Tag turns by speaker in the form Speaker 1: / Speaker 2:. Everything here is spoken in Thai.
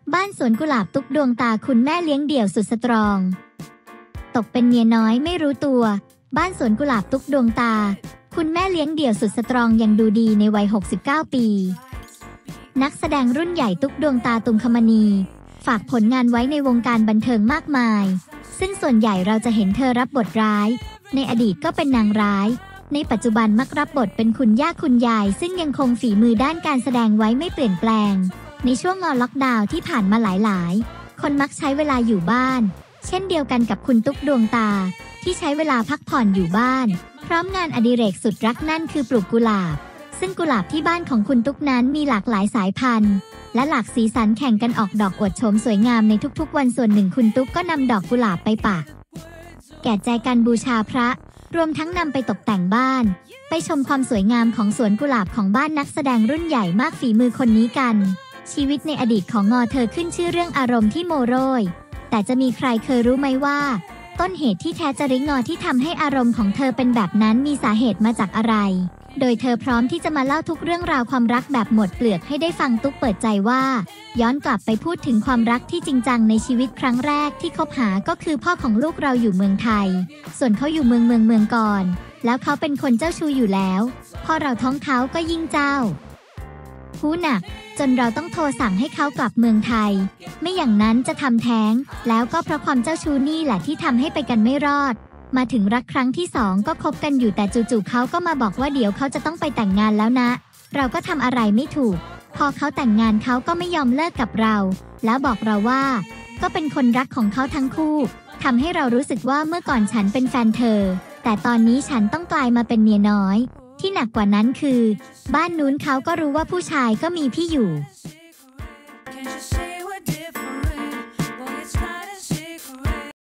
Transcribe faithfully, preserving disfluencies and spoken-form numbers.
Speaker 1: บ้านสวนกุหลาบตุ๊กดวงตาคุณแม่เลี้ยงเดี่ยวสุดสตรองตกเป็นเมียน้อยไม่รู้ตัวบ้านสวนกุหลาบตุ๊กดวงตาคุณแม่เลี้ยงเดี่ยวสุดสตรองยังดูดีในวัยหกสิบเก้าปีนักแสดงรุ่นใหญ่ตุ๊กดวงตาตุงคมณีฝากผลงานไว้ในวงการบันเทิงมากมายซึ่งส่วนใหญ่เราจะเห็นเธอรับบทร้ายในอดีตก็เป็นนางร้ายในปัจจุบันมักรับบทเป็นคุณย่าคุณยายซึ่งยังคงฝีมือด้านการแสดงไว้ไม่เปลี่ยนแปลงในช่วงงอล็อกดาวน์ที่ผ่านมาหลายๆคนมักใช้เวลาอยู่บ้านเช่นเดียวกันกับคุณตุ๊กดวงตาที่ใช้เวลาพักผ่อนอยู่บ้านพร้อมงานอดิเรกสุดรักนั่นคือปลูกกุหลาบซึ่งกุหลาบที่บ้านของคุณตุ๊กนั้นมีหลากหลายสายพันธุ์และหลากสีสันแข่งกันออกดอกอวดโฉมสวยงามในทุกๆวันส่วนหนึ่งคุณตุ๊กก็นำดอกกุหลาบไปปักแก่ใจกันบูชาพระรวมทั้งนำไปตกแต่งบ้านไปชมความสวยงามของสวนกุหลาบของบ้านนักแสดงรุ่นใหญ่มากฝีมือคนนี้กันชีวิตในอดีตของงอเธอขึ้นชื่อเรื่องอารมณ์ที่โมโรยแต่จะมีใครเคยรู้ไหมว่าต้นเหตุที่แท้จริงงอที่ทำให้อารมณ์ของเธอเป็นแบบนั้นมีสาเหตุมาจากอะไรโดยเธอพร้อมที่จะมาเล่าทุกเรื่องราวความรักแบบหมดเปลือกให้ได้ฟังตุ๊กเปิดใจว่าย้อนกลับไปพูดถึงความรักที่จริงจังในชีวิตครั้งแรกที่คบหาก็คือพ่อของลูกเราอยู่เมืองไทยส่วนเขาอยู่เมืองเมืองเมืองก่อนแล้วเขาเป็นคนเจ้าชู้อยู่แล้วพอเราท้องเขาก็ยิ่งเจ้าหูหนักจนเราต้องโทรสั่งให้เขากลับเมืองไทยไม่อย่างนั้นจะทำแท้งแล้วก็เพราะความเจ้าชู้นี่แหละที่ทำให้ไปกันไม่รอดมาถึงรักครั้งที่สองก็คบกันอยู่แต่จู่ๆเขาก็มาบอกว่าเดี๋ยวเขาจะต้องไปแต่งงานแล้วนะเราก็ทำอะไรไม่ถูกพอเขาแต่งงานเขาก็ไม่ยอมเลิกกับเราแล้วบอกเราว่าก็เป็นคนรักของเขาทั้งคู่ทำให้เรารู้สึกว่าเมื่อก่อนฉันเป็นแฟนเธอแต่ตอนนี้ฉันต้องกลายมาเป็นเมียน้อยที่หนักกว่านั้นคือบ้านนู้นเขาก็รู้ว่าผู้ชายก็มีพี่อยู่